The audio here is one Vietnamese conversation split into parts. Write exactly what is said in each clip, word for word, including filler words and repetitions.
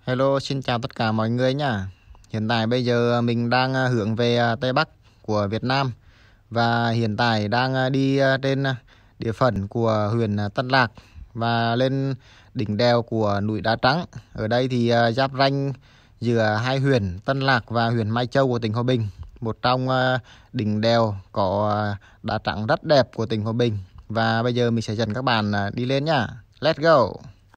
Hello, xin chào tất cả mọi người nhá. Hiện tại bây giờ mình đang hướng về Tây Bắc của Việt Nam và hiện tại đang đi trên địa phận của huyện Tân Lạc và lên đỉnh đèo của núi Đá Trắng. Ở đây thì giáp ranh giữa hai huyện Tân Lạc và huyện Mai Châu của tỉnh Hòa Bình. Một trong đỉnh đèo có đá trắng rất đẹp của tỉnh Hòa Bình. Và bây giờ mình sẽ dẫn các bạn đi lên nhá. Let's go!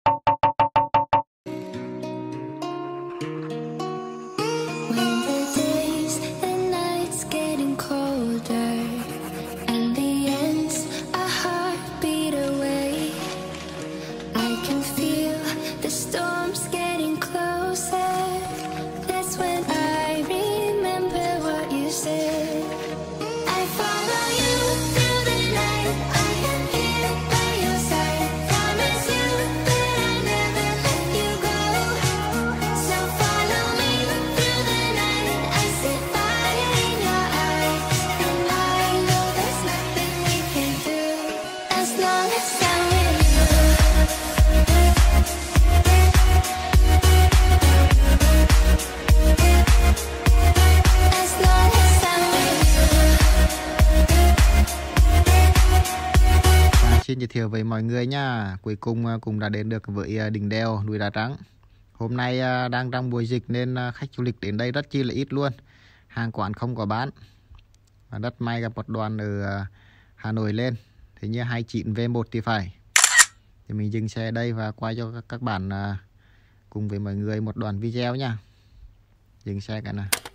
Xin giới thiệu với mọi người nha. Cuối cùng cũng đã đến được với đỉnh đèo núi Đá Trắng. Hôm nay đang trong mùa dịch nên khách du lịch đến đây rất chi là ít luôn. Hàng quán không có bán. Và rất may gặp một đoàn ở Hà Nội lên. Thế như hai chín V một thì phải. Thì mình dừng xe đây và quay cho các bạn cùng với mọi người một đoạn video nha. Dừng xe cả nào.